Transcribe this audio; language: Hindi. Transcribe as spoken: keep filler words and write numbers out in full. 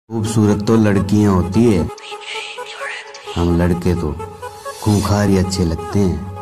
खूबसूरत तो लड़कियां होती है, हम लड़के तो खूंखार ही अच्छे लगते हैं।